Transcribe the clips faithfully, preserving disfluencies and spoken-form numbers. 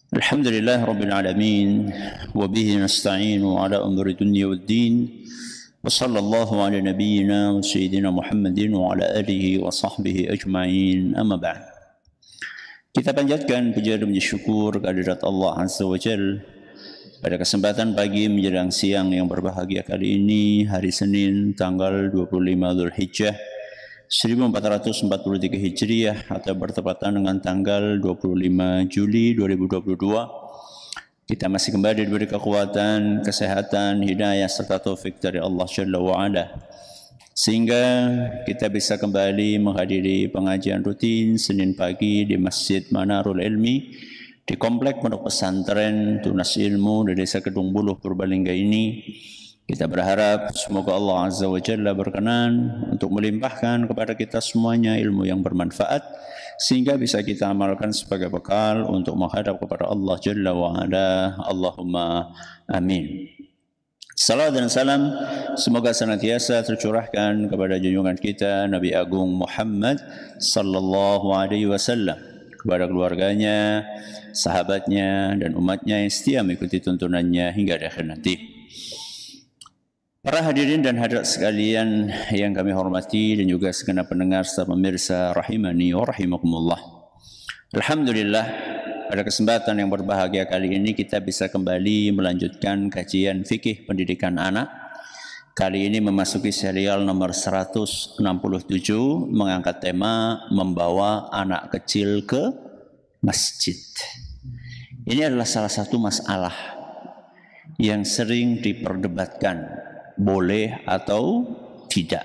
Alhamdulillah Rabbil Alamin wa bihi nasta'inu ala umri dunya wad din wa sallallahu ala nabiyyina wa sayyidina Muhammadin wa ala alihi wa sahbihi ajma'in amma ba'd. Kita panjatkan puja dan puji syukur kehadirat Allah Azza wa Jalla pada kesempatan pagi menjelang siang yang berbahagia kali ini, hari Senin tanggal dua puluh lima Dzulhijjah seribu empat ratus empat puluh tiga Hijriah atau bertepatan dengan tanggal dua puluh lima Juli dua ribu dua puluh dua. Kita masih kembali diberi kekuatan, kesehatan, hidayah serta taufik dari Allah Jalla wa Ala, sehingga kita bisa kembali menghadiri pengajian rutin Senin pagi di Masjid Manarul Ilmi di Komplek Pondok Pesantren Tunas Ilmu di Desa Kedung Buluh, Purbalingga ini. Kita berharap semoga Allah Azza wa Jalla berkenan untuk melimpahkan kepada kita semuanya ilmu yang bermanfaat, sehingga bisa kita amalkan sebagai bekal untuk menghadap kepada Allah Jalla wa Ala. Allahumma amin. Salam dan salam semoga senantiasa tercurahkan kepada junjungan kita Nabi Agung Muhammad sallallahu alaihi wasallam, kepada keluarganya, sahabatnya, dan umatnya yang setia mengikuti tuntunannya hingga akhir nanti. Para hadirin dan hadirat sekalian yang kami hormati dan juga segenap pendengar serta pemirsa rahimani wa rahimakumullah. Alhamdulillah, pada kesempatan yang berbahagia kali ini kita bisa kembali melanjutkan kajian fikih pendidikan anak. Kali ini memasuki serial nomor seratus enam puluh tujuh, mengangkat tema membawa anak kecil ke masjid. Ini adalah salah satu masalah yang sering diperdebatkan, boleh atau tidak.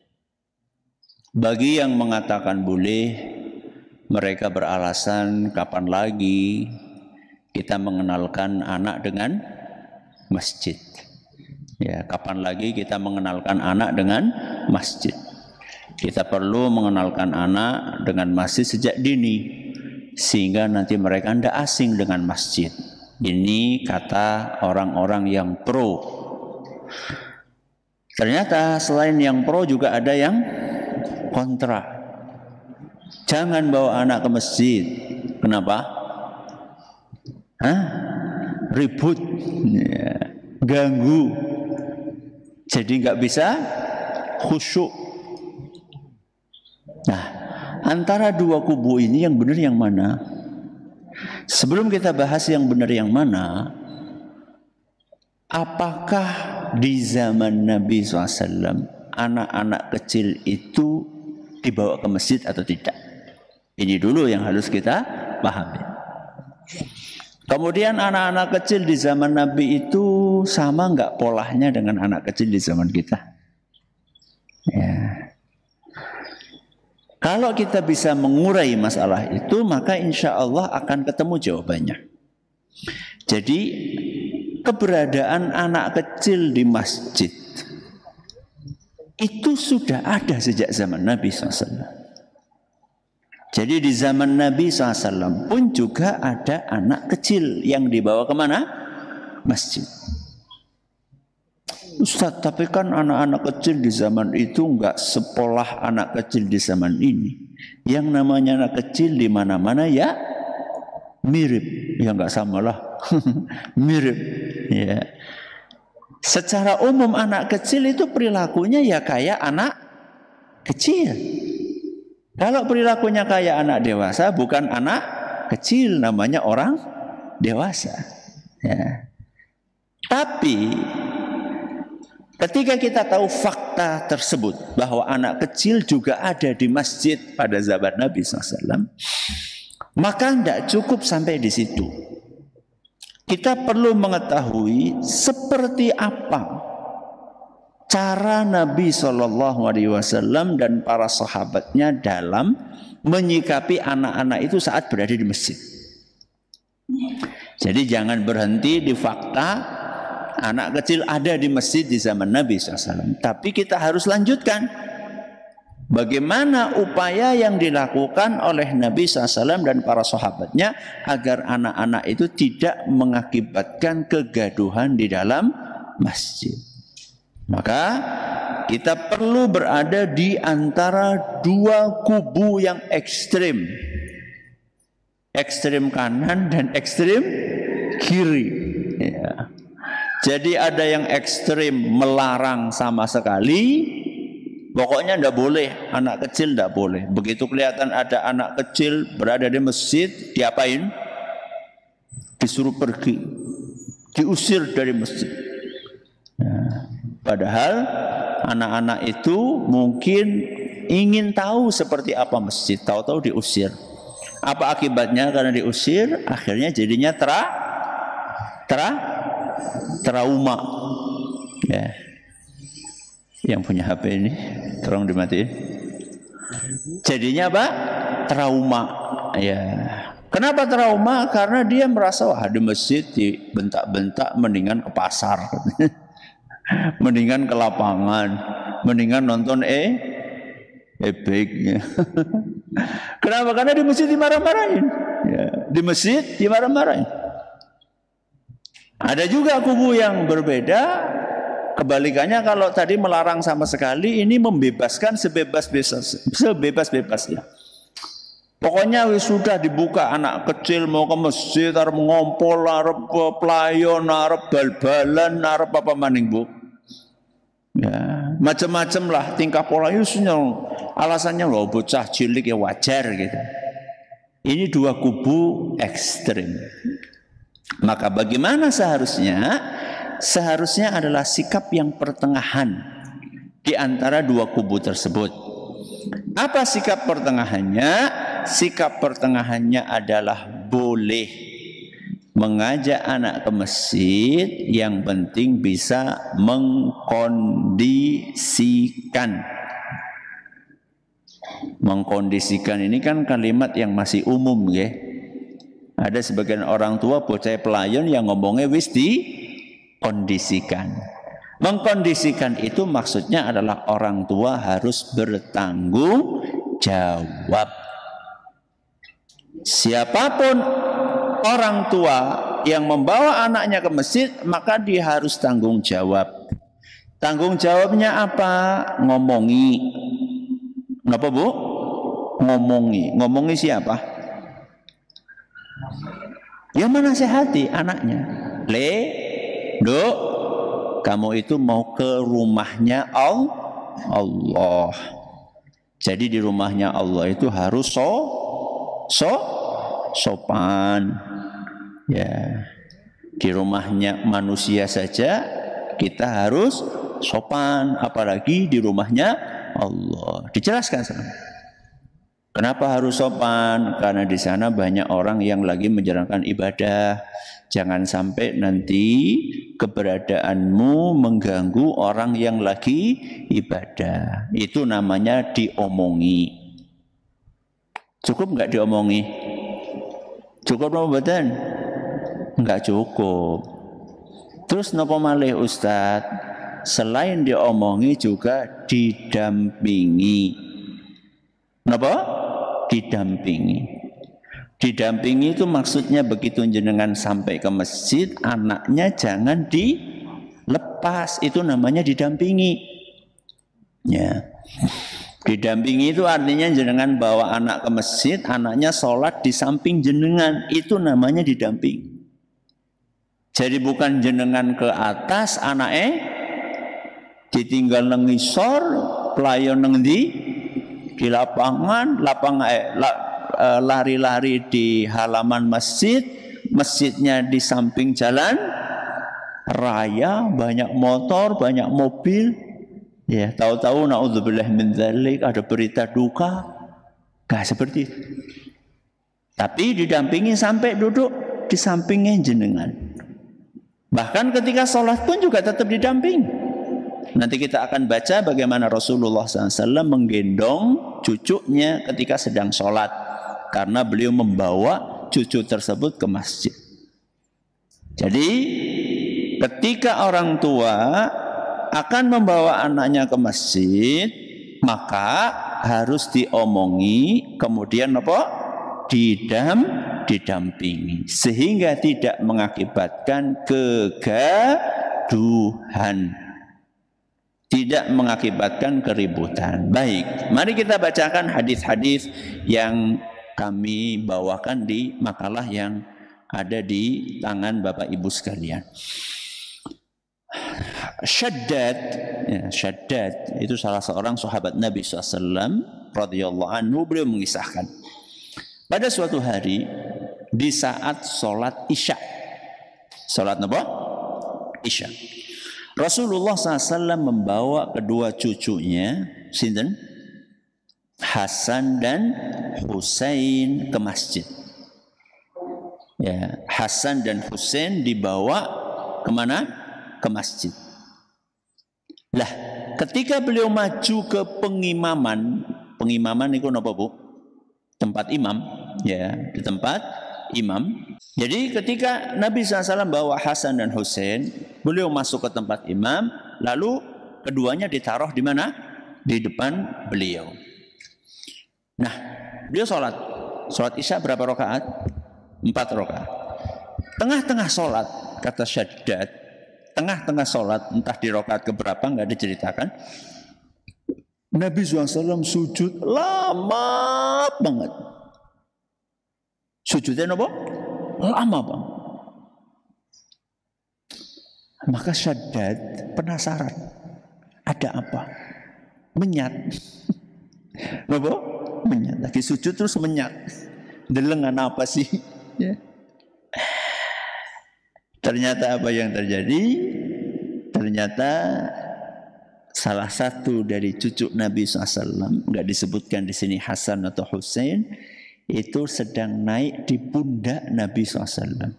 Bagi yang mengatakan boleh, mereka beralasan kapan lagi kita mengenalkan anak dengan masjid. Ya, kapan lagi kita mengenalkan anak dengan masjid? Kita perlu mengenalkan anak dengan masjid sejak dini, sehingga nanti mereka tidak asing dengan masjid. Ini kata orang-orang yang pro. Ternyata selain yang pro juga ada yang kontra. Jangan bawa anak ke masjid. Kenapa? Hah? Ribut, ya, ganggu. Jadi nggak bisa khusyuk. Nah, antara dua kubu ini yang benar yang mana? Sebelum kita bahas yang benar yang mana, apakah di zaman Nabi shallallahu alaihi wasallam anak-anak kecil itu dibawa ke masjid atau tidak? Ini dulu yang harus kita pahami. Kemudian anak-anak kecil di zaman Nabi itu sama nggak polanya dengan anak kecil di zaman kita? Ya. Kalau kita bisa mengurai masalah itu, maka insya Allah akan ketemu jawabannya. Jadi keberadaan anak kecil di masjid itu sudah ada sejak zaman Nabi shallallahu alaihi wasallam. Jadi di zaman Nabi shallallahu alaihi wasallam pun juga ada anak kecil yang dibawa kemana? Masjid. Ustaz, tapi kan anak-anak kecil di zaman itu enggak sepolah anak kecil di zaman ini. Yang namanya anak kecil di mana-mana ya mirip, ya enggak samalah. Mirip, ya. Secara umum anak kecil itu perilakunya ya kayak anak kecil. Kalau perilakunya kayak anak dewasa, bukan anak kecil, namanya orang dewasa. Ya. Tapi ketika kita tahu fakta tersebut bahwa anak kecil juga ada di masjid pada zaman Nabi shallallahu alaihi wasallam, maka tidak cukup sampai di situ. Kita perlu mengetahui seperti apa cara Nabi shallallahu alaihi wasallam dan para sahabatnya dalam menyikapi anak-anak itu saat berada di masjid. Jadi jangan berhenti di fakta anak kecil ada di masjid di zaman Nabi shallallahu alaihi wasallam. Tapi kita harus lanjutkan. Bagaimana upaya yang dilakukan oleh Nabi shallallahu alaihi wasallam dan para sahabatnya agar anak-anak itu tidak mengakibatkan kegaduhan di dalam masjid. Maka kita perlu berada di antara dua kubu yang ekstrim. ekstrem kanan dan ekstrem kiri. Ya. Jadi ada yang ekstrem melarang sama sekali, pokoknya tidak boleh, anak kecil tidak boleh. Begitu kelihatan ada anak kecil berada di masjid, diapain? Disuruh pergi, diusir dari masjid. Nah, padahal anak-anak itu mungkin ingin tahu seperti apa masjid, tahu-tahu diusir. Apa akibatnya karena diusir? Akhirnya jadinya tra, tra, trauma. Ya. Yang punya H P ini, tolong dimatiin. Jadinya apa? Trauma. Ya. Kenapa trauma? Karena dia merasa wah di masjid dibentak-bentak, mendingan ke pasar, mendingan ke lapangan, mendingan nonton eh ebek. Kenapa? Karena di masjid dimarah-marahin. Ya. Di masjid dimarah-marahin. Ada juga kubu yang berbeda. Kebalikannya, kalau tadi melarang sama sekali, ini membebaskan sebebas-bebas, sebebas-bebasnya. Pokoknya sudah dibuka, anak kecil mau ke masjid, arep ngompol, arep pelayon, arep bal-balan, arep apa maning bu. Ya, macam-macam lah tingkah pola yusnya. Alasannya loh bocah cilik ya wajar gitu. Ini dua kubu ekstrem. Maka bagaimana seharusnya? Seharusnya adalah sikap yang pertengahan di antara dua kubu tersebut. Apa sikap pertengahannya? Sikap pertengahannya adalah boleh mengajak anak ke masjid, yang penting bisa mengkondisikan. Mengkondisikan ini kan kalimat yang masih umum ya. Ada sebagian orang tua bocah pelayan yang ngomongnya wis di kondisikan. Mengkondisikan itu maksudnya adalah orang tua harus bertanggung jawab. Siapapun orang tua yang membawa anaknya ke masjid, maka dia harus tanggung jawab. Tanggung jawabnya apa? Ngomongi. Kenapa bu? Ngomongi. Ngomongi siapa? Yang menasehati anaknya. Le, Duk, kamu itu mau ke rumahnya Allah. Jadi di rumahnya Allah itu harus so, so, sopan. Ya, di rumahnya manusia saja kita harus sopan, apalagi di rumahnya Allah. Dijelaskan sana. Kenapa harus sopan? Karena di sana banyak orang yang lagi menjalankan ibadah. Jangan sampai nanti keberadaanmu mengganggu orang yang lagi ibadah. Itu namanya diomongi. Cukup nggak diomongi? Cukup apa badan? Nggak cukup. Terus napa malih Ustadz? Selain diomongi juga didampingi. Napa? Didampingi. Didampingi itu maksudnya begitu jenengan sampai ke masjid, anaknya jangan dilepas. Itu namanya didampingi. Ya. Didampingi itu artinya jenengan bawa anak ke masjid, anaknya sholat di samping jenengan. Itu namanya didampingi. Jadi bukan jenengan ke atas, anaknya ditinggal nengisor, pelayan neng di di lapangan, lapangan eh, la, lari-lari di halaman masjid, masjidnya di samping jalan raya, banyak motor, banyak mobil. Ya, tahu-tahu naudzubillah min dzalik ada berita duka. Gak seperti itu. Tapi didampingi sampai duduk di sampingnya jenengan. Bahkan ketika sholat pun juga tetap didampingi. Nanti kita akan baca bagaimana Rasulullah shallallahu alaihi wasallam menggendong cucunya ketika sedang sholat. Karena beliau membawa cucu tersebut ke masjid. Jadi ketika orang tua akan membawa anaknya ke masjid, maka harus diomongi, kemudian apa? Didam, didampingi, sehingga tidak mengakibatkan kegaduhan, tidak mengakibatkan keributan. Baik, mari kita bacakan hadis-hadis yang kami bawakan di makalah yang ada di tangan Bapak Ibu sekalian. Syaddad, ya, Syaddad itu salah seorang sahabat Nabi shallallahu alaihi wasallam radhiyallahu anhu. Beliau mengisahkan pada suatu hari di saat sholat isya, sholat apa? Isya, Rasulullah shallallahu alaihi wasallam membawa kedua cucunya, sinten? Hasan dan Husain ke masjid. Ya, Hasan dan Husain dibawa kemana? Ke masjid. Lah, ketika beliau maju ke pengimaman, pengimaman itu apa, Bu? Tempat imam, ya, di tempat imam. Jadi ketika Nabi shallallahu alaihi wasallam bawa Hasan dan Husain, beliau masuk ke tempat imam, lalu keduanya ditaruh di mana? Di depan beliau. Nah, beliau sholat, sholat isya berapa rakaat? Empat rakaat. Tengah-tengah sholat, kata Syaddad, tengah-tengah sholat, entah di rakaat keberapa, nggak diceritakan. Nabi shallallahu alaihi wasallam sujud lama banget. Sujudnya apa? Lama banget. Maka Syaddad penasaran, ada apa? Menyat. Apa? Menyat. Lagi sujud terus menyat. Delengan apa sih? Ya. Ternyata apa yang terjadi? Ternyata salah satu dari cucu Nabi shallallahu alaihi wasallam, nggak disebutkan di sini Hasan atau Husain, itu sedang naik di pundak Nabi shallallahu alaihi wasallam.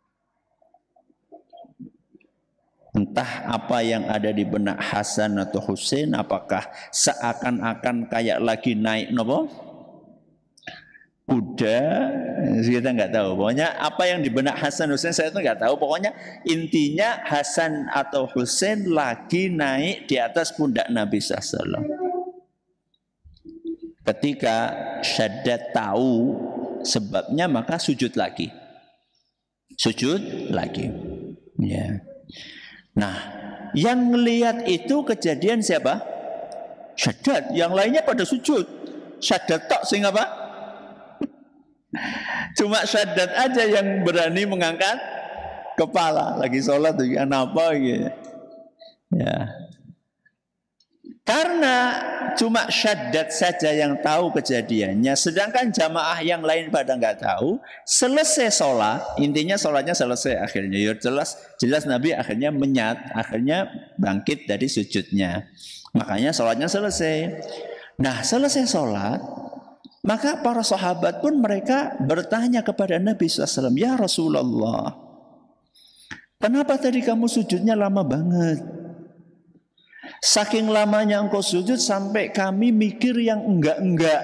Entah apa yang ada di benak Hasan atau Husain, apakah seakan-akan kayak lagi naik nopo kuda, kita nggak tahu. Pokoknya apa yang di benak Hasan Husain saya itu nggak tahu. Pokoknya intinya Hasan atau Husain lagi naik di atas pundak Nabi shallallahu alaihi wasallam. Ketika Syaddad tahu sebabnya, maka sujud lagi, sujud lagi. Ya. Nah, yang melihat itu kejadian siapa? Syaddad. Yang lainnya pada sujud. Syaddad tok sing apa? Cuma Syaddad aja yang berani mengangkat kepala. Lagi sholat tuh, kenapa gitu. Ya. Karena cuma Syaddad saja yang tahu kejadiannya, sedangkan jamaah yang lain pada nggak tahu. Selesai sholat, intinya sholatnya selesai akhirnya. Ya jelas, jelas Nabi akhirnya menyat, akhirnya bangkit dari sujudnya. Makanya sholatnya selesai. Nah, selesai sholat, maka para sahabat pun mereka bertanya kepada Nabi shallallahu alaihi wasallam, ya Rasulullah, kenapa tadi kamu sujudnya lama banget? Saking lamanya engkau sujud sampai kami mikir yang enggak-enggak.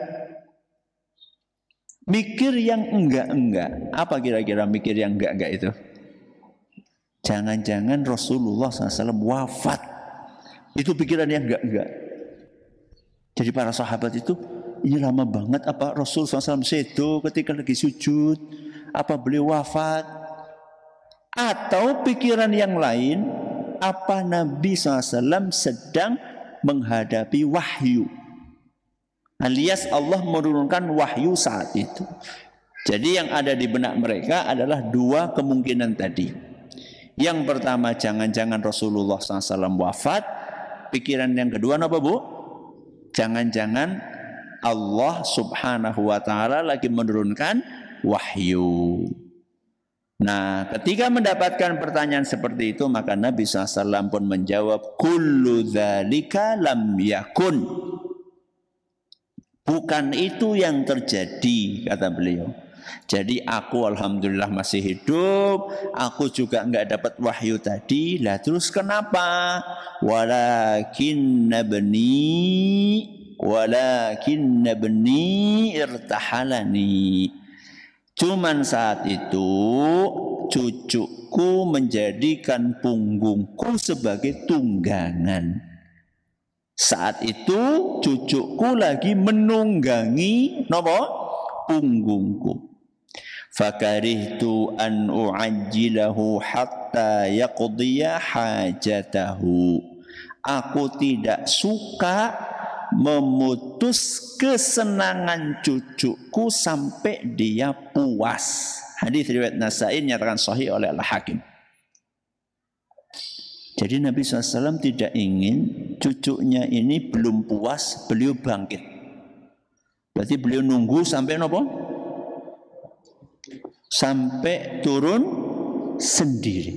Mikir yang enggak-enggak. Apa kira-kira mikir yang enggak-enggak itu? Jangan-jangan Rasulullah shallallahu alaihi wasallam wafat. Itu pikiran yang enggak-enggak. Jadi para sahabat itu, ini lama banget apa Rasulullah shallallahu alaihi wasallam sedo ketika lagi sujud? Apa beliau wafat? Atau pikiran yang lain, apa Nabi shallallahu alaihi wasallam sedang menghadapi wahyu, alias Allah menurunkan wahyu saat itu. Jadi yang ada di benak mereka adalah dua kemungkinan tadi. Yang pertama, jangan-jangan Rasulullah shallallahu alaihi wasallam wafat. Pikiran yang kedua apa, Bu? Jangan-jangan Allah subhanahu wa ta'ala lagi menurunkan wahyu. Nah, ketika mendapatkan pertanyaan seperti itu, maka Nabi shallallahu alaihi wasallam pun menjawab, kullu dzalika lam yakun. Bukan itu yang terjadi, kata beliau. Jadi aku alhamdulillah masih hidup, aku juga enggak dapat wahyu tadi. Lah terus kenapa? Walakin nabni, walakin nabni irtahalani. Cuman saat itu cucuku menjadikan punggungku sebagai tunggangan. Saat itu cucuku lagi menunggangi nopo punggungku. Fakarihtu an u'ajjilahu hatta yaqdiya hajatahu. Aku tidak suka memutus kesenangan cucuku sampai dia puas. Hadis riwayat Nasa'i nyatakan sahih oleh Al-Hakim. Jadi Nabi shallallahu alaihi wasallam tidak ingin cucunya ini belum puas, beliau bangkit. Berarti beliau nunggu sampai apa? Sampai turun sendiri.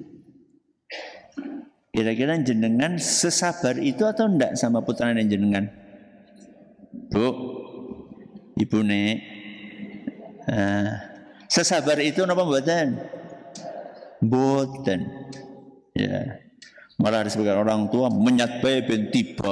Kira-kira jenengan sesabar itu atau enggak sama putranya jenengan? Bu, ibu nek, uh, sesabar itu apa mboten? Mboten. Ya. Malah disebutkan orang tua menyat bae ben tiba.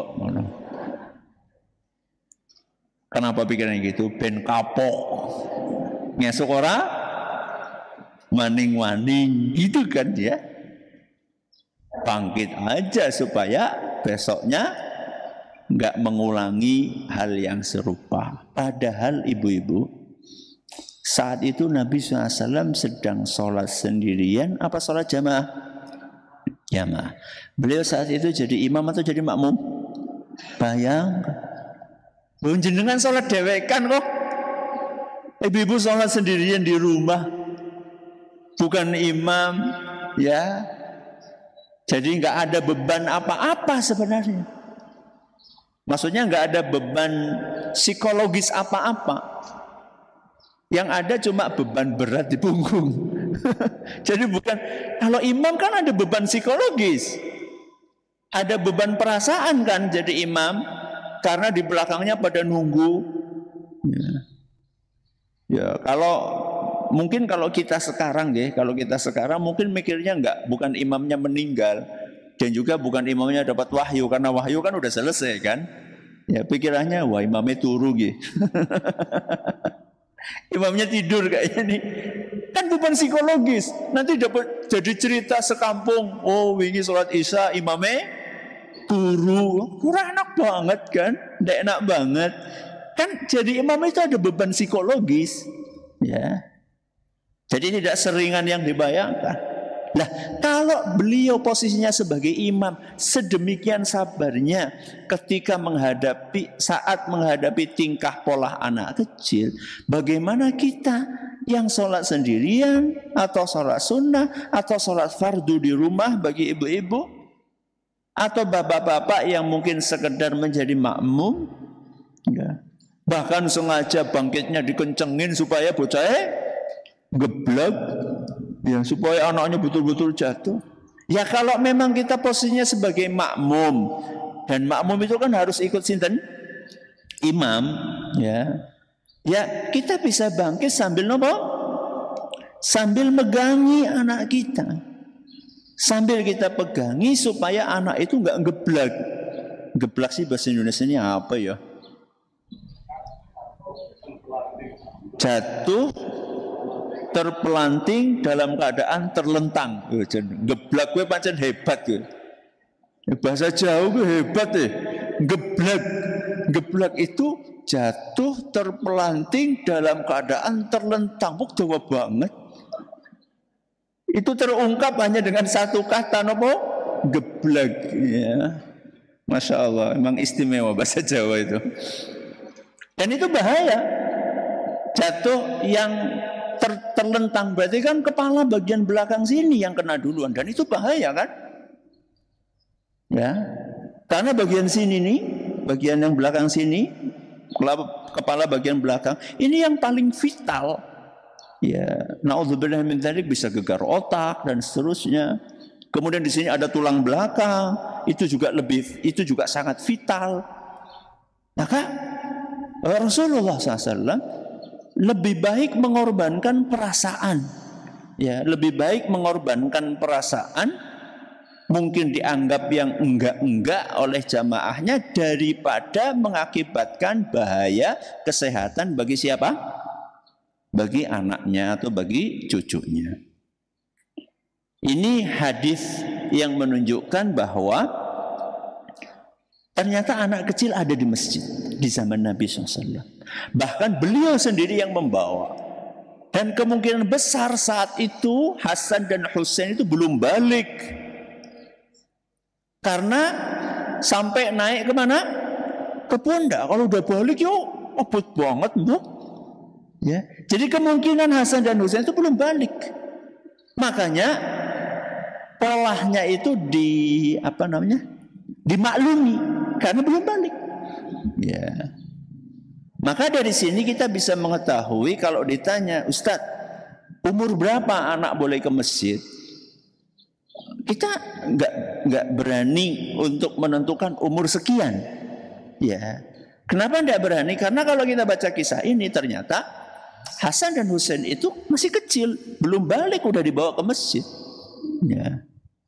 Kenapa pikirannya gitu? Ben kapok. Ngesuk ora maning-maning gitu kan dia. Bangkit aja supaya besoknya enggak mengulangi hal yang serupa. Padahal ibu-ibu, saat itu Nabi shallallahu alaihi wasallam sedang sholat sendirian apa sholat jamaah? Jamaah. Beliau saat itu jadi imam atau jadi makmum? Bayangkan. Belum jenengan sholat dewekan kok. Ibu-ibu sholat sendirian di rumah. Bukan imam. Ya. Jadi nggak ada beban apa-apa sebenarnya. Maksudnya nggak ada beban psikologis apa-apa. Yang ada cuma beban berat di punggung. Jadi bukan, kalau imam kan ada beban psikologis, ada beban perasaan kan jadi imam, karena di belakangnya pada nunggu. Ya, ya kalau mungkin kalau kita sekarang ya, kalau kita sekarang mungkin mikirnya enggak, bukan imamnya meninggal dan juga bukan imamnya dapat wahyu, karena wahyu kan udah selesai kan. Ya pikirannya wah imamnya turu gitu. Imamnya tidur kayaknya nih. Kan beban psikologis. Nanti dapat jadi cerita sekampung. Oh, wingi sholat isya imamnya turu. Kurang enak banget kan? Tidak enak banget. Kan jadi imam itu ada beban psikologis. Ya. Jadi tidak seringan yang dibayangkan. Nah, kalau beliau posisinya sebagai imam sedemikian sabarnya ketika menghadapi saat menghadapi tingkah pola anak kecil, bagaimana kita yang sholat sendirian atau sholat sunnah atau sholat fardu di rumah bagi ibu-ibu atau bapak-bapak yang mungkin sekedar menjadi makmum, ya. Bahkan sengaja bangkitnya dikencengin supaya bocahnya geblek. Ya, supaya anaknya betul-betul jatuh. Ya kalau memang kita posisinya sebagai makmum, dan makmum itu kan harus ikut sinten? Imam, ya. Ya, kita bisa bangkit sambil nopo? Sambil megangi anak kita. Sambil kita pegangi supaya anak itu enggak geblek. Geblek sih bahasa Indonesianya apa ya? Jatuh, terpelanting dalam keadaan terlentang. Geblak gue pancen hebat gue. Bahasa jauh gue hebat deh. Geblak. Geblak itu jatuh terpelanting dalam keadaan terlentang. Buk Jawa banget. Itu terungkap hanya dengan satu kata nopo? Geblak. Ya. Masya Allah, emang istimewa bahasa Jawa itu. Dan itu bahaya. Jatuh yang Ter, terlentang berarti kan kepala bagian belakang sini yang kena duluan, dan itu bahaya kan? Ya, karena bagian sini nih, bagian yang belakang sini, kepala bagian belakang ini yang paling vital. Ya, naudzubillah min dzalik, bisa gegar otak dan seterusnya. Kemudian di sini ada tulang belakang, itu juga lebih, itu juga sangat vital. Maka Rasulullah shallallahu alaihi wasallam lebih baik mengorbankan perasaan, ya lebih baik mengorbankan perasaan, mungkin dianggap yang enggak-enggak oleh jamaahnya daripada mengakibatkan bahaya kesehatan bagi siapa? Bagi anaknya atau bagi cucunya. Ini hadis yang menunjukkan bahwa ternyata anak kecil ada di masjid di zaman Nabi shallallahu alaihi wasallam. Bahkan beliau sendiri yang membawa. Dan kemungkinan besar saat itu Hasan dan Husain itu belum balik. Karena sampai naik kemana? ke pundak. Kalau udah balik yo abot banget, Bu. Ya. Jadi kemungkinan Hasan dan Husain itu belum balik. Makanya polahnya itu di apa namanya? Dimaklumi karena belum balik. Ya. Maka dari sini kita bisa mengetahui kalau ditanya, Ustadz, umur berapa anak boleh ke masjid? Kita nggak nggak berani untuk menentukan umur sekian. Ya, kenapa nggak berani? Karena kalau kita baca kisah ini ternyata Hasan dan Husain itu masih kecil, belum balik udah dibawa ke masjid. Ya.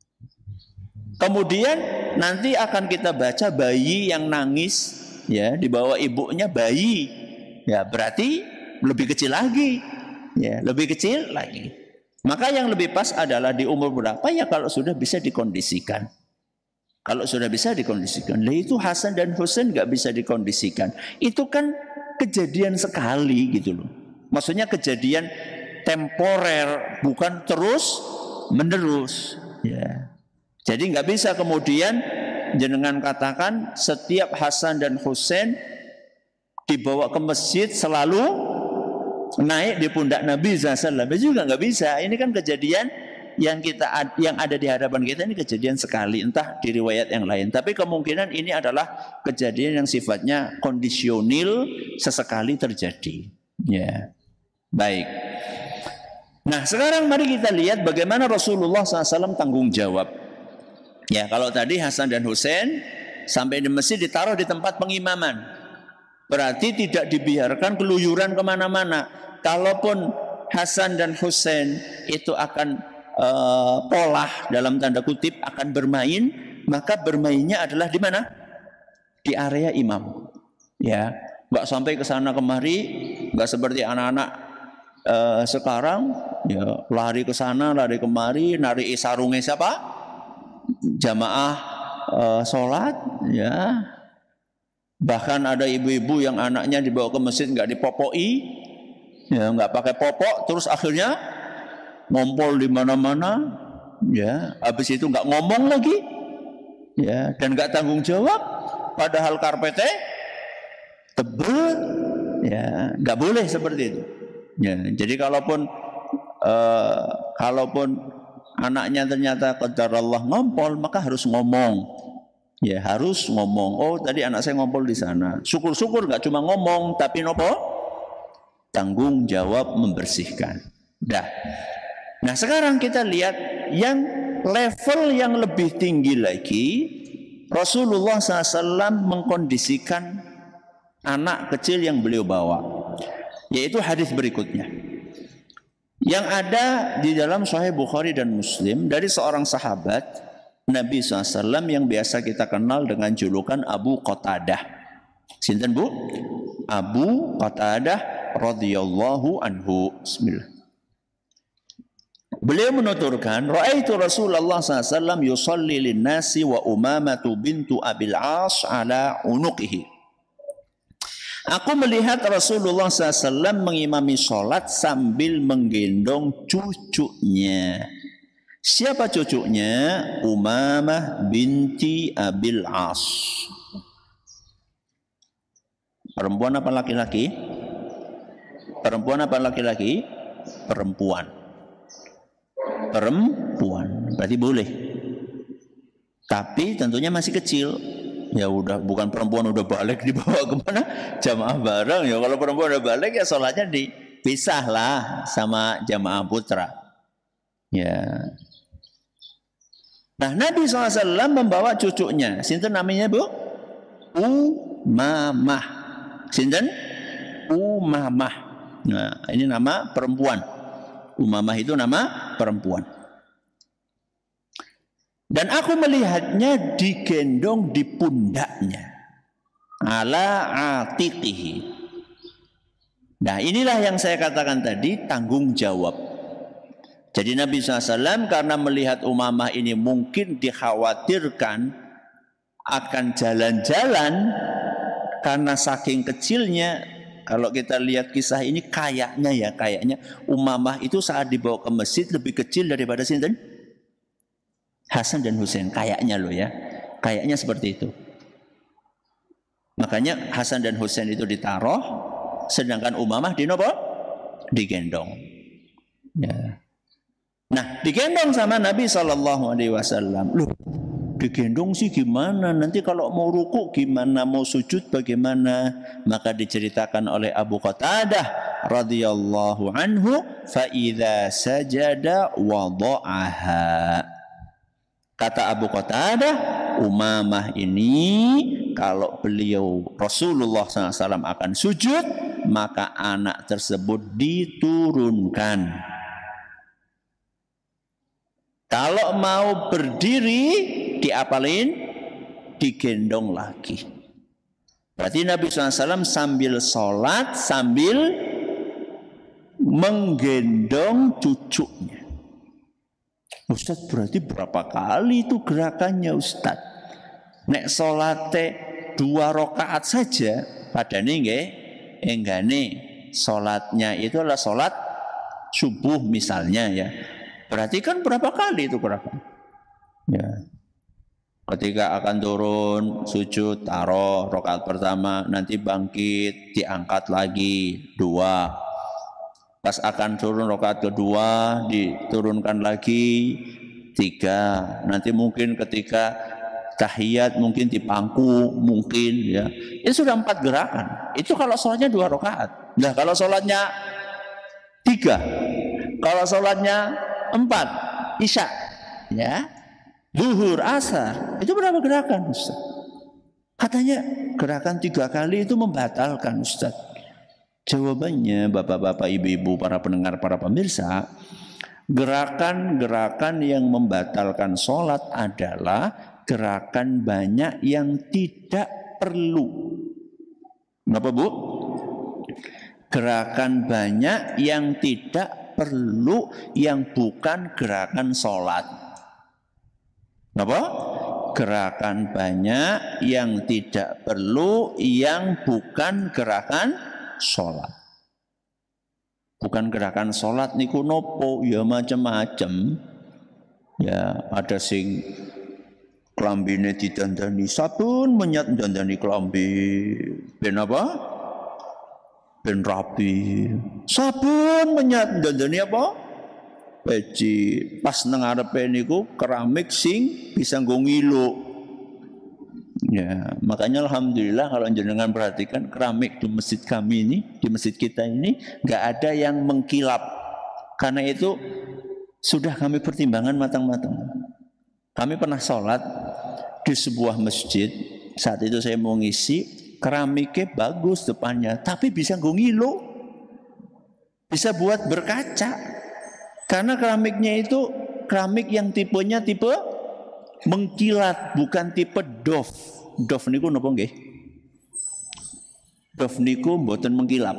Kemudian nanti akan kita baca bayi yang nangis, ya, dibawa ibunya bayi, ya berarti lebih kecil lagi, ya lebih kecil lagi. Maka yang lebih pas adalah di umur berapa ya kalau sudah bisa dikondisikan. Kalau sudah bisa dikondisikan. Lah itu Hasan dan Husain nggak bisa dikondisikan. Itu kan kejadian sekali gitu loh. Maksudnya kejadian temporer, bukan terus menerus. Ya. Jadi nggak bisa kemudian jenengan katakan setiap Hasan dan Husain dibawa ke masjid selalu naik di pundak Nabi shallallahu alaihi wasallam. Itu juga nggak bisa. Ini kan kejadian yang kita yang ada di hadapan kita ini kejadian sekali, entah di riwayat yang lain. Tapi kemungkinan ini adalah kejadian yang sifatnya kondisional, sesekali terjadi. Ya, baik. Nah sekarang mari kita lihat bagaimana Rasulullah shallallahu alaihi wasallam tanggung jawab. Ya kalau tadi Hasan dan Husain sampai di masjid ditaruh di tempat pengimaman. Berarti tidak dibiarkan keluyuran kemana-mana. Kalaupun Hasan dan Husain itu akan uh, polah dalam tanda kutip akan bermain, maka bermainnya adalah di mana? Di area imam. Ya, nggak sampai ke sana kemari, nggak seperti anak-anak uh, sekarang, ya lari ke sana, lari kemari, nari sarungnya siapa? Jamaah uh, sholat, ya. Bahkan ada ibu-ibu yang anaknya dibawa ke masjid nggak dipopoi, ya nggak pakai popok, terus akhirnya ngompol di mana-mana, ya. Habis itu nggak ngomong lagi, ya, dan nggak tanggung jawab. Padahal karpetnya tebel, ya, nggak boleh seperti itu. Ya, jadi kalaupun uh, kalaupun anaknya ternyata qadarullah ngompol, maka harus ngomong. Ya harus ngomong. Oh tadi anak saya ngompol di sana. Syukur-syukur nggak cuma ngomong, tapi nopo tanggung jawab membersihkan. Dah. Nah sekarang kita lihat yang level yang lebih tinggi lagi. Rasulullah shallallahu alaihi wasallam mengkondisikan anak kecil yang beliau bawa, yaitu hadis berikutnya. Yang ada di dalam Sahih Bukhari dan Muslim dari seorang sahabat Nabi shallallahu alaihi wasallam yang biasa kita kenal dengan julukan Abu Qatadah. Sinten Bu? Abu Qatadah radhiyallahu anhu. Bismillah. Beliau menuturkan, Ra'aitu Rasulullah shallallahu alaihi wasallam yusalli lin-nasi wa Umamatu bintu Abil As ala unuqihi. Aku melihat Rasulullah shallallahu alaihi wasallam mengimami sholat sambil menggendong cucunya. Siapa cucunya? Umamah binti Abil As. Perempuan apa laki-laki? Perempuan apa laki-laki? Perempuan. Perempuan. Berarti boleh. Tapi tentunya masih kecil. Ya udah, bukan perempuan udah balik dibawa kemana? Jamaah bareng. Ya kalau perempuan udah balik ya sholatnya dipisah lah sama jamaah putra. Ya. Nah Nabi shallallahu alaihi wasallam membawa cucunya. Sinten namanya Bu? Umamah. Sinten? Umamah. Nah ini nama perempuan. Umamah itu nama perempuan. Dan aku melihatnya digendong di pundaknya. Ala atiqihi. Nah inilah yang saya katakan tadi, tanggung jawab. Jadi Nabi shallallahu alaihi wasallam karena melihat Umamah ini mungkin dikhawatirkan akan jalan-jalan karena saking kecilnya. Kalau kita lihat kisah ini kayaknya ya kayaknya Umamah itu saat dibawa ke masjid lebih kecil daripada sinten? Hasan dan Husain. Kayaknya loh ya. Kayaknya seperti itu. Makanya Hasan dan Husain itu ditaruh, sedangkan Umamah di nopo? Digendong. Ya. Nah, digendong sama Nabi shallallahu alaihi wasallam. Loh, digendong sih gimana? Nanti kalau mau ruku gimana? Mau sujud bagaimana? Maka diceritakan oleh Abu Qatadah radhiyallahu anhu, fa idza sajada wada'aha. Kata Abu Qatadah, Umamah ini kalau beliau Rasulullah shallallahu alaihi wasallam akan sujud, maka anak tersebut diturunkan. Kalau mau berdiri, diapalin, digendong lagi. Berarti Nabi shallallahu alaihi wasallam sambil sholat, sambil menggendong cucunya. Ustadz, berarti berapa kali itu gerakannya Ustadz? Nek sholate dua rakaat saja, padahal nggih, enggane sholatnya itu adalah sholat subuh misalnya ya. Berarti kan berapa kali itu gerakan? Ya. Ketika akan turun, sujud, taruh, rakaat pertama, nanti bangkit, diangkat lagi, dua. Pas akan turun rakaat kedua, diturunkan lagi, tiga. Nanti mungkin ketika tahiyat, mungkin di pangku, mungkin ya. Itu sudah empat gerakan. Itu kalau sholatnya dua rakaat. Nah, kalau sholatnya tiga, kalau sholatnya empat, isya, ya, zuhur, asar, itu berapa gerakan, Ustaz? Katanya gerakan tiga kali itu membatalkan, Ustaz. Jawabannya, bapak-bapak, ibu-ibu, para pendengar, para pemirsa, gerakan-gerakan yang membatalkan sholat adalah gerakan banyak yang tidak perlu. Kenapa, Bu? Gerakan banyak yang tidak perlu, yang bukan gerakan sholat. Apa? Gerakan banyak yang tidak perlu, yang bukan gerakan sholat. Bukan gerakan sholat niku nopo, ya macam-macam. Ya, ada sing klambine didandani sabun, menyat dandani klambi. Ben apa? Ben rapi. Sabun menyat dandani apa? Peci. Pas nang arepe niku keramik sing bisa nggo ngilu. Ya, makanya alhamdulillah kalau jenengan perhatikan keramik di masjid kami ini, di masjid kita ini enggak ada yang mengkilap. Karena itu sudah kami pertimbangkan matang-matang. Kami pernah sholat di sebuah masjid. Saat itu saya mau ngisi, keramiknya bagus depannya, tapi bisa nggo ngilu, bisa buat berkaca. Karena keramiknya itu keramik yang tipenya tipe mengkilat, bukan tipe dof. Dof niku napa nggih? Dof niku mboten mengkilap.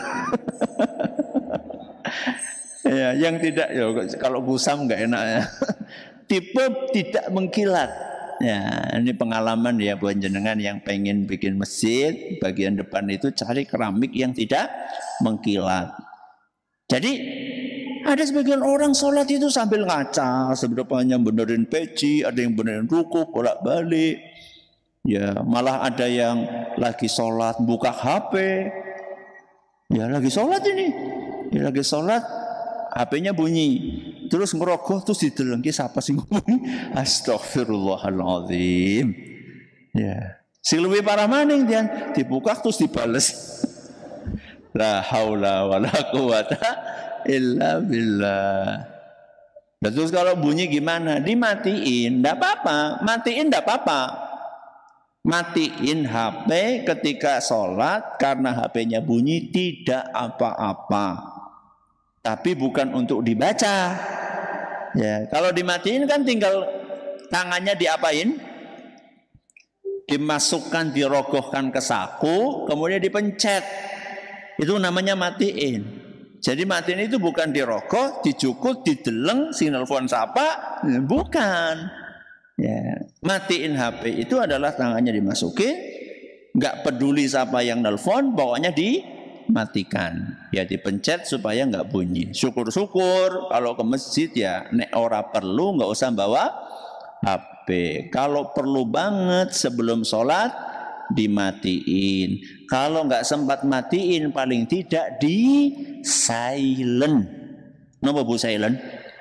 Ya, yang tidak ya kalau gusam enggak enak ya. Tipe tidak mengkilat. Ya, ini pengalaman ya buat jenengan yang pengen bikin masjid, bagian depan itu cari keramik yang tidak mengkilat. Jadi ada sebagian orang sholat itu sambil ngaca, seberapanya benerin peci, ada yang benerin ruku, bolak-balik. Ya, malah ada yang lagi sholat buka H P. Ya, lagi sholat ini. Ya, lagi sholat, H P-nya bunyi. Terus ngerogoh, terus didelengki siapa sih ngomong? Astagfirullahaladzim. Ya, si lebih parah maning dia dibuka terus dibales. La haula wala quwata illa billah. Dan terus kalau bunyi gimana? Dimatiin, enggak apa-apa. Matiin enggak apa-apa. Matiin H P ketika sholat karena H P-nya bunyi tidak apa-apa. Tapi bukan untuk dibaca. Ya, kalau dimatiin kan tinggal tangannya diapain? Dimasukkan, dirogohkan ke saku, kemudian dipencet. Itu namanya matiin. Jadi matiin itu bukan dirogoh, dijukut, dideleng, si nelfon siapa, bukan. Ya, matiin H P itu adalah tangannya dimasukin, nggak peduli siapa yang nelfon, pokoknya dimatikan. Ya dipencet supaya nggak bunyi. Syukur-syukur kalau ke masjid ya nek ora perlu nggak usah bawa H P. Kalau perlu banget sebelum sholat dimatiin. Kalau nggak sempat matiin, paling tidak di silent. Napa Bu silent?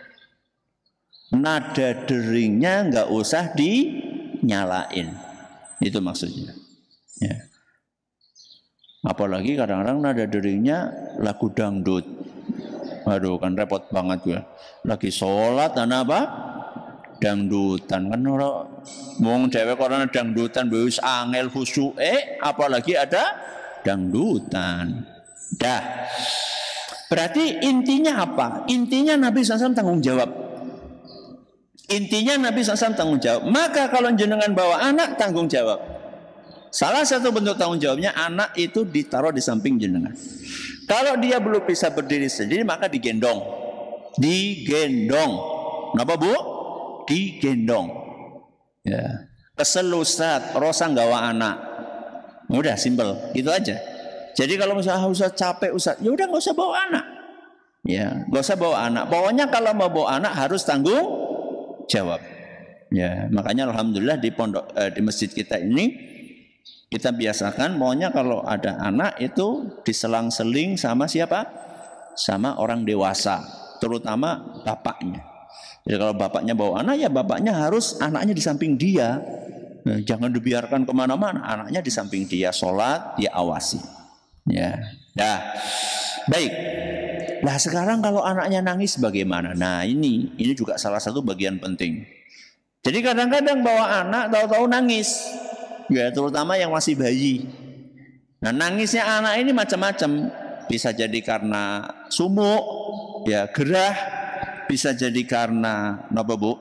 Nada deringnya nggak usah dinyalain. Itu maksudnya. Ya. Apalagi kadang-kadang nada deringnya lagu dangdut. Aduh, kan repot banget gue. Lagi sholat, dan apa? Dangdutan. Kan orang ngomong dewek orang dangdutan, wis angel khusyuk, eh apalagi ada dangdutan. Dah. Berarti intinya apa? Intinya Nabi shallallahu alaihi wasallam tanggung jawab. Intinya Nabi shallallahu alaihi wasallam tanggung jawab. Maka kalau jenengan bawa anak, tanggung jawab. Salah satu bentuk tanggung jawabnya, anak itu ditaruh di samping jenengan. Kalau dia belum bisa berdiri sendiri, maka digendong. Digendong. Kenapa Bu? Digendong. Ya. Kesel Ustaz, Rosa gawa anak. Udah simpel, itu aja. Jadi kalau misalnya Ustaz capek Ustaz, ya udah nggak usah bawa anak. Ya, nggak usah bawa anak. Pokoknya kalau mau bawa anak harus tanggung jawab. Ya, makanya alhamdulillah di pondok eh, di masjid kita ini kita biasakan maunya kalau ada anak itu diselang-seling sama siapa? Sama orang dewasa, terutama bapaknya. Jadi kalau bapaknya bawa anak, ya bapaknya harus anaknya di samping dia. Nah, jangan dibiarkan kemana-mana, anaknya di samping dia, sholat dia awasi. Ya, dah. Baik. Nah sekarang kalau anaknya nangis bagaimana? Nah ini, ini juga salah satu bagian penting. Jadi kadang-kadang bawa anak tahu-tahu nangis. Ya terutama yang masih bayi. Nah nangisnya anak ini macam-macam. Bisa jadi karena sumuk, ya gerah, bisa jadi karena apa Bu?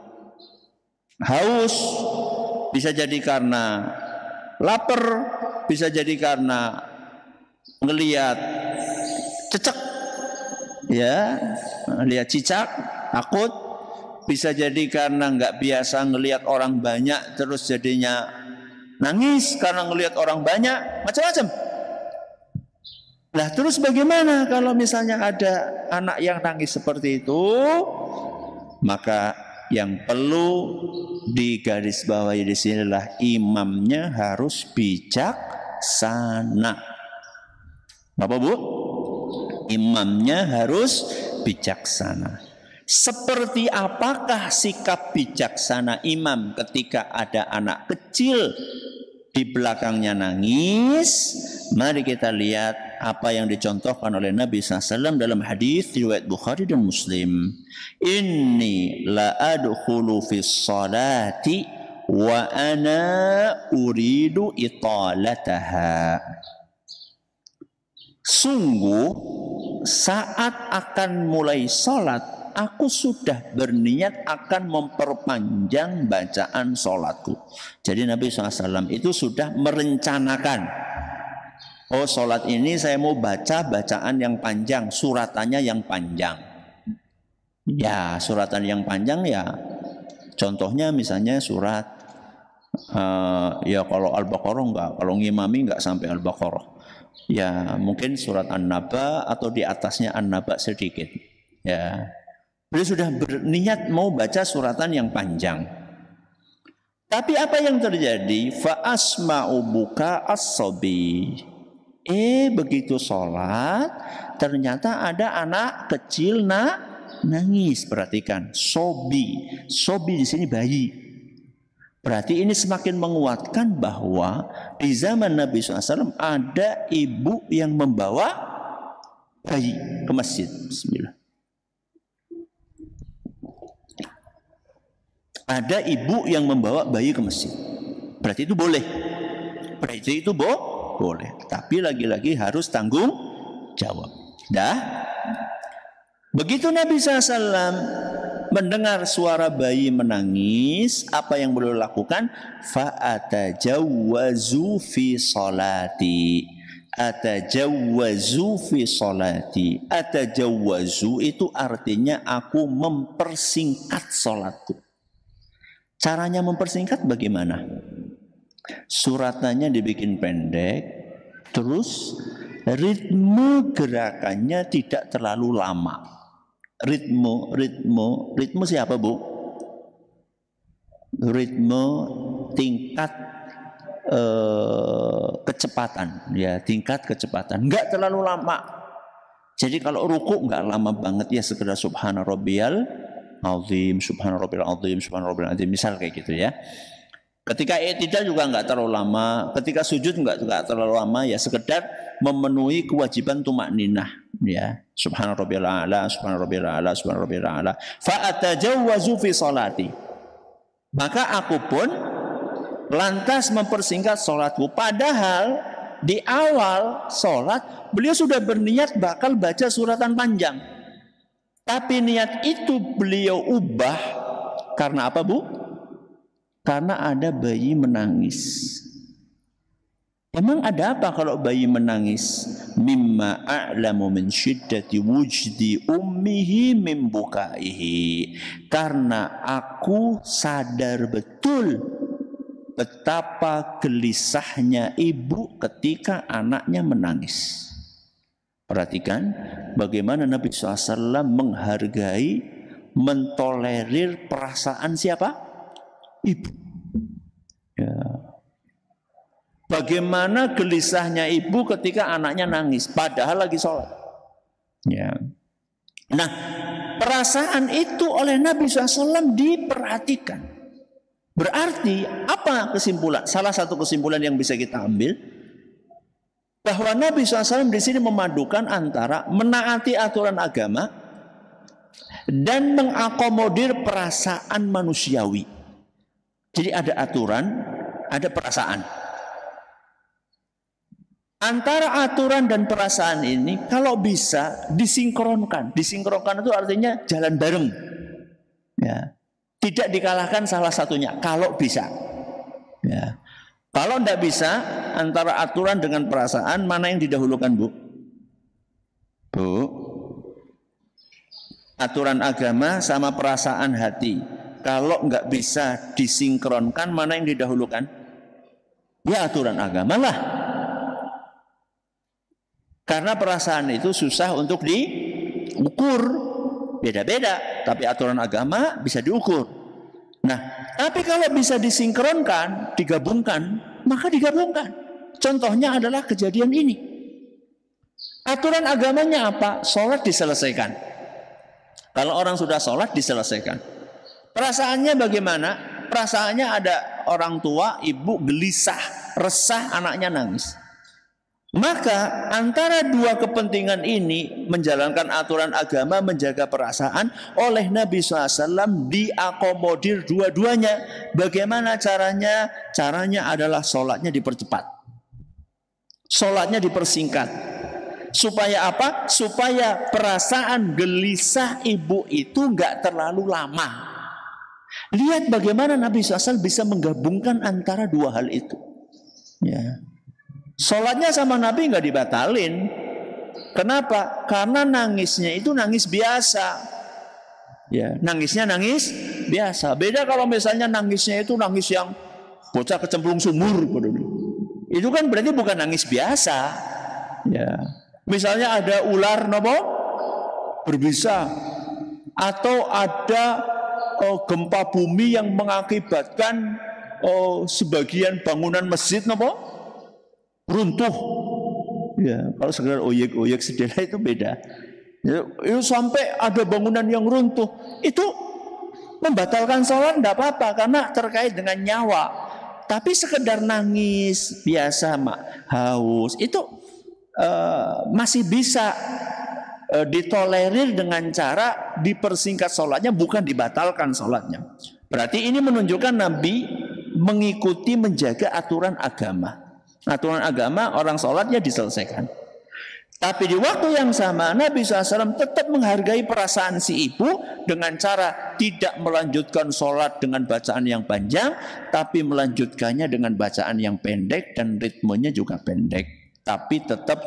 Haus, bisa jadi karena lapar, bisa jadi karena ngelihat cecek, ya, lihat cicak, takut, bisa jadi karena nggak biasa ngelihat orang banyak, terus jadinya nangis karena ngelihat orang banyak, macam-macam. Nah terus bagaimana kalau misalnya ada anak yang nangis seperti itu? Maka yang perlu digarisbawahi di sini adalah imamnya harus bijaksana. Bapak Bu, imamnya harus bijaksana. Seperti apakah sikap bijaksana imam ketika ada anak kecil di belakangnya nangis? Mari kita lihat apa yang dicontohkan oleh Nabi shallallahu alaihi wasallam dalam hadis riwayat Bukhari dan Muslim. Inni la adkhulu fis salati wa ana uridu italataha. Sungguh saat akan mulai salat, aku sudah berniat akan memperpanjang bacaan sholatku. Jadi Nabi shallallahu alaihi wasallam itu sudah merencanakan, oh sholat ini saya mau baca bacaan yang panjang, suratannya yang panjang. Ya suratan yang panjang ya, contohnya misalnya surat uh, ya kalau Al-Baqarah enggak, kalau ngimami enggak sampai Al-Baqarah. Ya mungkin surat An-Naba atau di atasnya An-Naba sedikit. Ya. Beliau sudah berniat mau baca suratan yang panjang. Tapi apa yang terjadi? Fa asma'u buka as-sabi. Eh begitu sholat, ternyata ada anak kecil na nangis. Perhatikan, sobi, sobi di sini bayi. Berarti ini semakin menguatkan bahwa di zaman Nabi shallallahu alaihi wasallam ada ibu yang membawa bayi ke masjid. Bismillah. Ada ibu yang membawa bayi ke masjid. Berarti itu boleh. Berarti itu bo boleh. Tapi lagi-lagi harus tanggung jawab. Dah. Begitu Nabi shallallahu alaihi wasallam mendengar suara bayi menangis, apa yang beliau lakukan? Fa'atajawwazu fi sholati. Atajawwazu fi sholati. Atajawwazu itu artinya aku mempersingkat sholatku. Caranya mempersingkat bagaimana? Suratannya dibikin pendek, terus ritme gerakannya tidak terlalu lama. Ritme, ritme, ritme siapa Bu? Ritme tingkat eh, kecepatan, ya tingkat kecepatan, nggak terlalu lama. Jadi kalau ruku nggak lama banget, ya sekedar subhana rabbiyal azim, subhana rabbiyal azim, subhana rabbiyal azim, misal kayak gitu ya. Ketika i'tidal juga nggak terlalu lama, ketika sujud nggak nggak terlalu lama, ya sekedar memenuhi kewajiban tumakninah, ya subhana rabbiyal a'la, subhana rabbiyal a'la, subhana rabbiyal a'la. Fa atajawwazu fi sholati. Maka aku pun lantas mempersingkat sholatku. Padahal di awal sholat beliau sudah berniat bakal baca suratan panjang. Tapi niat itu beliau ubah karena apa, Bu? Karena ada bayi menangis. Emang ada apa kalau bayi menangis? Mimma a'lamu min syiddati wujdi ummihi min bukaihi. Karena aku sadar betul betapa gelisahnya ibu ketika anaknya menangis. Perhatikan bagaimana Nabi shallallahu alaihi wasallam menghargai, mentolerir perasaan siapa? Ibu. Ya. Bagaimana gelisahnya ibu ketika anaknya nangis padahal lagi sholat. Ya. Nah, perasaan itu oleh Nabi shallallahu alaihi wasallam diperhatikan. Berarti apa kesimpulan? Salah satu kesimpulan yang bisa kita ambil bahwa Nabi shallallahu alaihi wasallam di sini memadukan antara menaati aturan agama dan mengakomodir perasaan manusiawi. Jadi ada aturan, ada perasaan. Antara aturan dan perasaan ini kalau bisa disinkronkan. Disinkronkan itu artinya jalan bareng. Ya. Tidak dikalahkan salah satunya kalau bisa. Ya. Kalau tidak bisa antara aturan dengan perasaan, mana yang didahulukan, Bu? Bu, aturan agama sama perasaan hati. Kalau nggak bisa disinkronkan, mana yang didahulukan? Ya aturan agama lah. Karena perasaan itu susah untuk diukur. Beda-beda. Tapi aturan agama bisa diukur. Nah, tapi kalau bisa disinkronkan, digabungkan, maka digabungkan. Contohnya adalah kejadian ini. Aturan agamanya apa? Sholat diselesaikan. Kalau orang sudah sholat diselesaikan. Perasaannya bagaimana? Perasaannya ada orang tua, ibu gelisah, resah, anaknya nangis. Maka antara dua kepentingan ini, menjalankan aturan agama, menjaga perasaan, oleh Nabi shallallahu alaihi wasallam diakomodir dua-duanya. Bagaimana caranya? Caranya adalah sholatnya dipercepat. Sholatnya dipersingkat. Supaya apa? Supaya perasaan gelisah ibu itu nggak terlalu lama. Lihat bagaimana Nabi shallallahu alaihi wasallam bisa menggabungkan antara dua hal itu. Ya. Sholatnya sama Nabi nggak dibatalin. Kenapa? Karena nangisnya itu nangis biasa. Ya, nangisnya nangis biasa. Beda kalau misalnya nangisnya itu nangis yang bocah kecemplung sumur. Itu kan berarti bukan nangis biasa. Ya. Misalnya ada ular nopo berbisa, atau ada oh, gempa bumi yang mengakibatkan oh, sebagian bangunan masjid nopo runtuh. Ya, kalau sekedar oyek-oyek sedera itu beda. Ya, itu sampai ada bangunan yang runtuh, itu membatalkan sholat tidak apa-apa karena terkait dengan nyawa. Tapi sekedar nangis biasa, mak, haus, itu uh, masih bisa uh, ditolerir dengan cara dipersingkat sholatnya, bukan dibatalkan sholatnya. Berarti ini menunjukkan Nabi mengikuti menjaga aturan agama. Aturan agama orang sholatnya diselesaikan. Tapi di waktu yang sama Nabi shallallahu alaihi wasallam tetap menghargai perasaan si ibu dengan cara tidak melanjutkan sholat dengan bacaan yang panjang, tapi melanjutkannya dengan bacaan yang pendek dan ritmenya juga pendek. Tapi tetap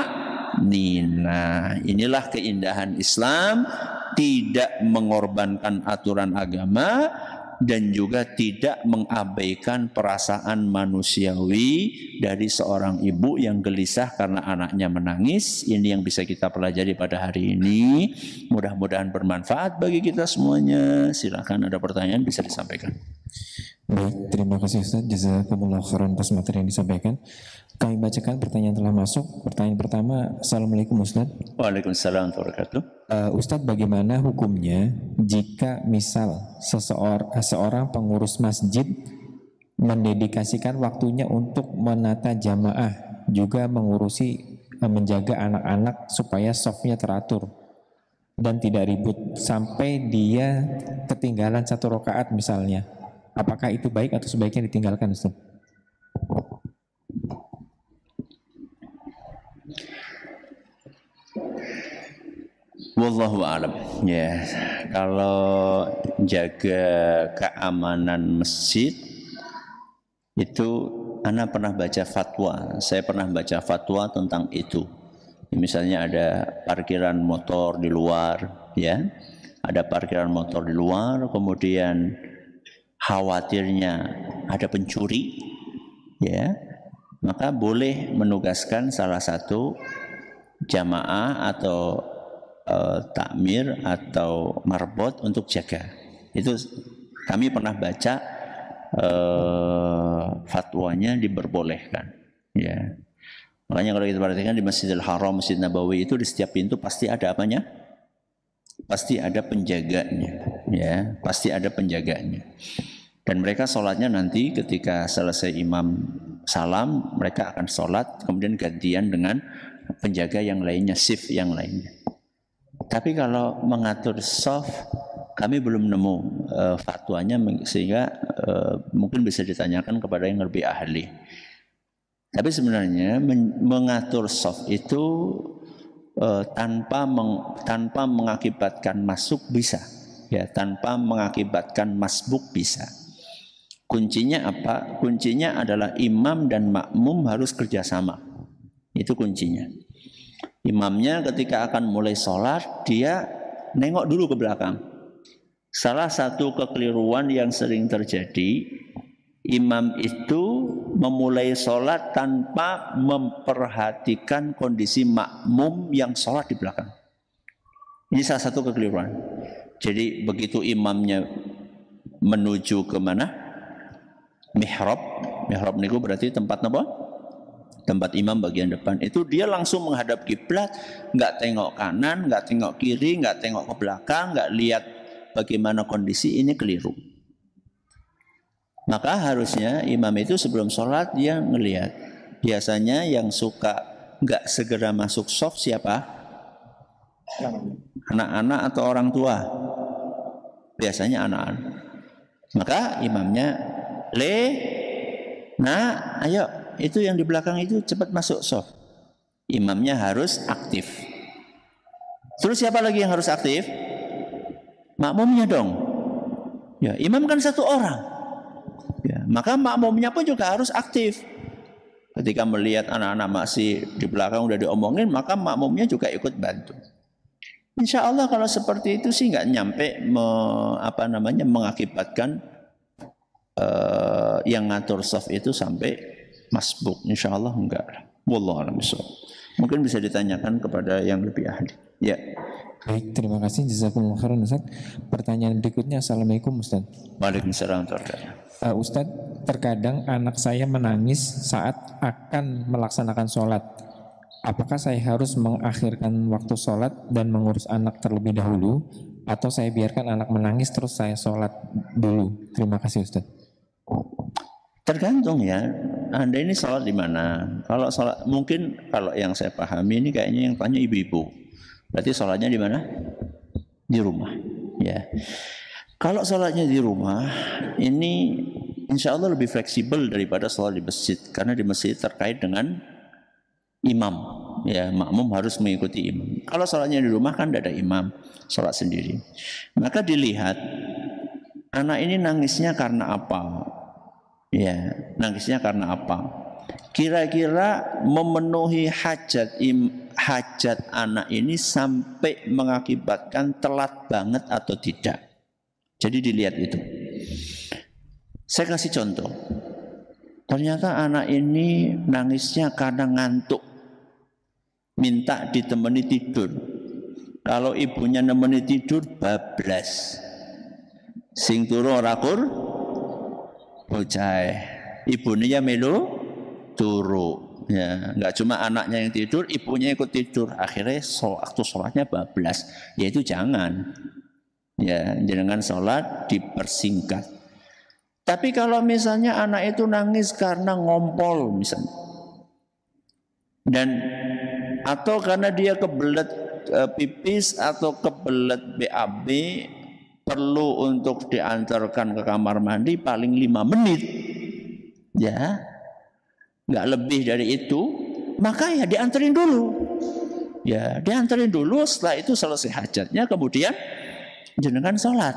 tumanina. Inilah keindahan Islam, tidak mengorbankan aturan agama dan juga tidak mengabaikan perasaan manusiawi dari seorang ibu yang gelisah karena anaknya menangis. Ini yang bisa kita pelajari pada hari ini. Mudah-mudahan bermanfaat bagi kita semuanya. Silakan ada pertanyaan bisa disampaikan. Baik, terima kasih Ustaz. Jazakumullah khairan atas materi yang disampaikan. Kami bacakan pertanyaan telah masuk. Pertanyaan pertama, Assalamualaikum Ustaz. Waalaikumsalam warahmatullahi wabarakatuh. Uh, Ustadz, bagaimana hukumnya jika misal seseorang, seorang pengurus masjid mendedikasikan waktunya untuk menata jamaah, juga mengurusi uh, menjaga anak-anak supaya softnya teratur dan tidak ribut sampai dia ketinggalan satu rakaat misalnya, apakah itu baik atau sebaiknya ditinggalkan Ustaz? Wallahu a'lam. Ya, kalau jaga keamanan masjid itu, ana pernah baca fatwa. Saya pernah baca fatwa tentang itu. Misalnya ada parkiran motor di luar, ya, ada parkiran motor di luar, kemudian khawatirnya ada pencuri, ya, maka boleh menugaskan salah satu jamaah atau Uh, takmir atau marbot untuk jaga. Itu kami pernah baca uh, fatwanya diperbolehkan. Ya, makanya kalau kita perhatikan di Masjidil Haram, Masjid Nabawi itu di setiap pintu pasti ada apanya? Pasti ada penjaganya. Ya, pasti ada penjaganya. Dan mereka sholatnya nanti ketika selesai imam salam, mereka akan sholat kemudian gantian dengan penjaga yang lainnya, shift yang lainnya. Tapi kalau mengatur soft, kami belum nemu uh, fatwanya, sehingga uh, mungkin bisa ditanyakan kepada yang lebih ahli. Tapi sebenarnya men mengatur soft itu uh, tanpa meng tanpa mengakibatkan masuk bisa, ya, tanpa mengakibatkan masbuk bisa. Kuncinya apa? Kuncinya adalah imam dan makmum harus kerjasama. Itu kuncinya. Imamnya ketika akan mulai sholat, dia nengok dulu ke belakang. Salah satu kekeliruan yang sering terjadi, imam itu memulai sholat tanpa memperhatikan kondisi makmum yang sholat di belakang. Ini salah satu kekeliruan. Jadi begitu imamnya menuju ke mana? Mihrab. Mihrab niku berarti tempat apa? Tempat imam bagian depan itu, dia langsung menghadap kiblat, nggak tengok kanan, nggak tengok kiri, nggak tengok ke belakang, nggak lihat bagaimana kondisi. Ini keliru. Maka harusnya imam itu sebelum sholat dia ngelihat. Biasanya yang suka nggak segera masuk shaf siapa? Anak-anak atau orang tua? Biasanya anak-anak. Maka imamnya, le, nah, ayo. Itu yang di belakang itu cepat masuk shaf. Imamnya harus aktif. Terus siapa lagi yang harus aktif? Makmumnya dong. Ya, imam kan satu orang. Ya, maka makmumnya pun juga harus aktif. Ketika melihat anak-anak masih di belakang udah diomongin, maka makmumnya juga ikut bantu. Insya Allah kalau seperti itu sih nggak nyampe me, apa namanya mengakibatkan uh, yang ngatur shaf itu sampai masbuk. Insya Allah enggak. Wallahu a'lam bishawab. Mungkin bisa ditanyakan kepada yang lebih ahli. Ya. Baik, terima kasih. Jazakumullah khairan Ustaz. Pertanyaan berikutnya, Assalamualaikum Ustaz. Waalaikumsalam. Uh, Ustaz, terkadang anak saya menangis saat akan melaksanakan sholat. Apakah saya harus mengakhirkan waktu sholat dan mengurus anak terlebih dahulu, atau saya biarkan anak menangis terus saya sholat dulu? Terima kasih Ustaz. Tergantung ya, Anda ini sholat di mana. Kalau sholat, mungkin kalau yang saya pahami ini kayaknya yang tanya ibu-ibu. Berarti sholatnya di mana? Di rumah. Ya. Kalau sholatnya di rumah, ini insya Allah lebih fleksibel daripada sholat di masjid. Karena di masjid terkait dengan imam. Ya, makmum harus mengikuti imam. Kalau sholatnya di rumah kan tidak ada imam, sholat sendiri. Maka dilihat, anak ini nangisnya karena apa? Ya, nangisnya karena apa? Kira-kira memenuhi hajat im, hajat anak ini sampai mengakibatkan telat banget atau tidak? Jadi dilihat itu. Saya kasih contoh. Ternyata anak ini nangisnya karena ngantuk, minta ditemani tidur. Kalau ibunya nemeni tidur bablas. Sing turu ora kur bocah. Ibunya melu turu. Ya, enggak cuma anaknya yang tidur, ibunya ikut tidur. Akhirnya waktu sholatnya bablas. Ya itu jangan. Ya, jangan sholat dipersingkat. Tapi kalau misalnya anak itu nangis karena ngompol misalnya, dan atau karena dia kebelet e, pipis atau kebelet B A B, perlu untuk diantarkan ke kamar mandi paling lima menit, ya, nggak lebih dari itu, maka ya dianterin dulu, ya dianterin dulu. Setelah itu selesai hajatnya, kemudian jenengan sholat,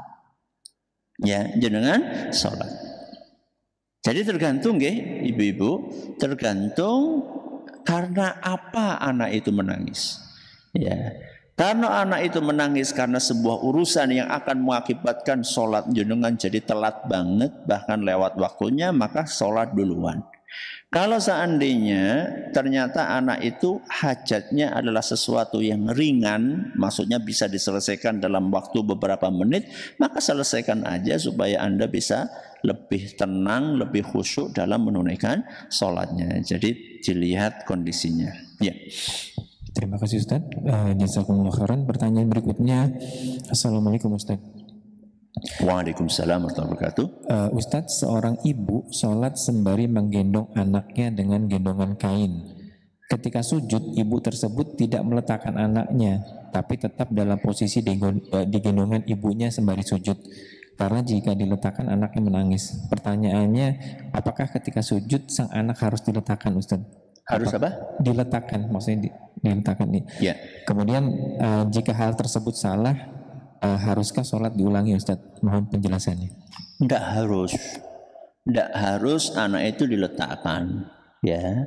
ya jenengan sholat. Jadi tergantung, ya ibu-ibu, tergantung karena apa anak itu menangis. Ya, karena anak itu menangis karena sebuah urusan yang akan mengakibatkan sholat jenengan jadi telat banget, bahkan lewat waktunya, maka sholat duluan. Kalau seandainya ternyata anak itu hajatnya adalah sesuatu yang ringan, maksudnya bisa diselesaikan dalam waktu beberapa menit, maka selesaikan aja supaya Anda bisa lebih tenang, lebih khusyuk dalam menunaikan sholatnya. Jadi dilihat kondisinya. Ya. Terima kasih Ustaz. Uh, Jazakumullah khairan. Pertanyaan berikutnya. Assalamualaikum Ustaz. Waalaikumsalam warahmatullahi wabarakatuh. Uh, Ustaz, seorang ibu sholat sembari menggendong anaknya dengan gendongan kain. Ketika sujud, ibu tersebut tidak meletakkan anaknya, tapi tetap dalam posisi digendongan ibunya sembari sujud. Karena jika diletakkan anaknya menangis. Pertanyaannya, apakah ketika sujud sang anak harus diletakkan Ustaz? Harus apa? Diletakkan, maksudnya di, diletakkan nih. Ya. Kemudian uh, jika hal tersebut salah, uh, haruskah sholat diulangi Ustaz? Mohon penjelasannya. Tidak harus, tidak harus anak itu diletakkan. Ya.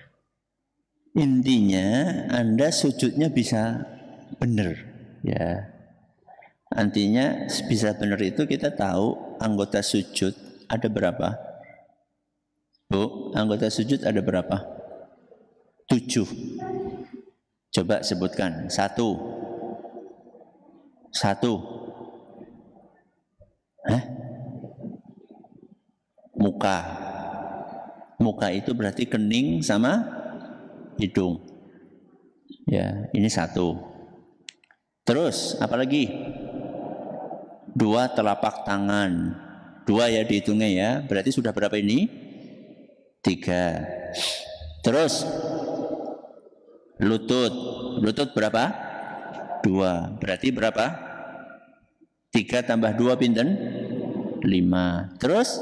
Intinya Anda sujudnya bisa benar. Ya. Artinya bisa benar itu kita tahu anggota sujud ada berapa? Bu, anggota sujud ada berapa? Tujuh. Coba sebutkan. Satu. Satu. Hah? Muka. Muka itu berarti kening sama hidung. Ya, ini satu. Terus apa lagi? Dua telapak tangan. Dua ya dihitungnya ya. Berarti sudah berapa ini? Tiga. Terus lutut. Lutut berapa? Dua. Berarti berapa? Tiga tambah dua pinten? Lima. Terus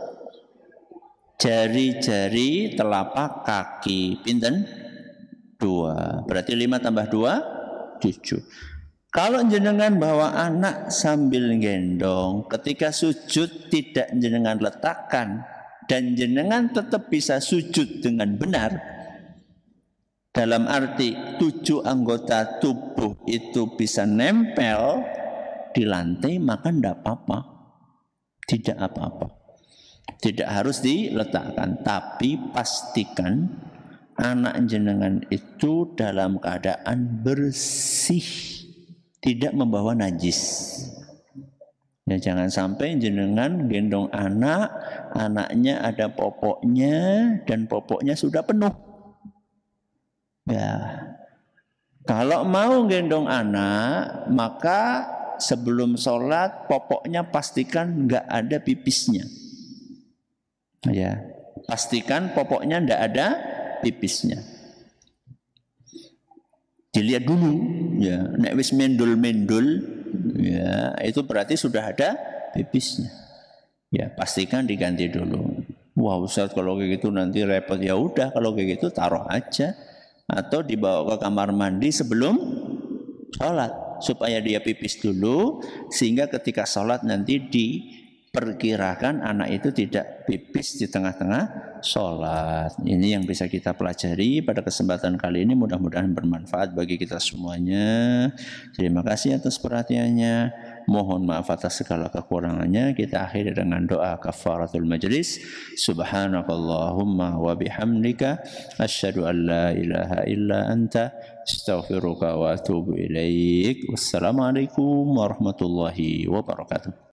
jari-jari telapak kaki pinten? Dua. Berarti lima tambah dua? Tujuh. Kalau jenengan bawa anak sambil gendong, ketika sujud tidak jenengan letakkan, dan jenengan tetap bisa sujud dengan benar, dalam arti tujuh anggota tubuh itu bisa nempel di lantai, maka tidak apa-apa. Tidak apa-apa. Tidak harus diletakkan, tapi pastikan anak jenengan itu dalam keadaan bersih, tidak membawa najis. Ya, jangan sampai jenengan gendong anak, anaknya ada popoknya dan popoknya sudah penuh. Ya, kalau mau gendong anak, maka sebelum sholat popoknya pastikan nggak ada pipisnya. Ya, pastikan popoknya nggak ada pipisnya. Dilihat dulu, ya, nek wis mendul-mendul, ya, itu berarti sudah ada pipisnya. Ya, pastikan diganti dulu. Wah, Ustaz, kalau kayak gitu nanti repot. Ya udah, kalau kayak gitu taruh aja atau dibawa ke kamar mandi sebelum sholat supaya dia pipis dulu, sehingga ketika sholat nanti diperkirakan anak itu tidak pipis di tengah-tengah sholat. Ini yang bisa kita pelajari pada kesempatan kali ini, mudah-mudahan bermanfaat bagi kita semuanya. Terima kasih atas perhatiannya. Mohon maaf atas segala kekurangannya. Kita akhiri dengan doa kafaratul majlis. Subhanakallahumma wa bihamdika asyhadu an la ilaha illa anta astaghfiruka wa atubu ilaik. Wassalamualaikum warahmatullahi wabarakatuh.